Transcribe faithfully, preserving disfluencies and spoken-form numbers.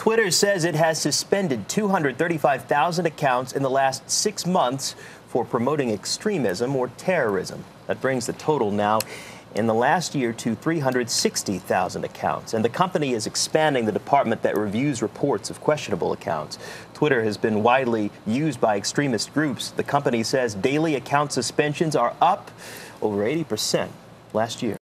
Twitter says it has suspended two hundred thirty-five thousand accounts in the last six months for promoting extremism or terrorism. That brings the total now in the last year to three hundred sixty thousand accounts. And the company is expanding the department that reviews reports of questionable accounts. Twitter has been widely used by extremist groups. The company says daily account suspensions are up over eighty percent last year.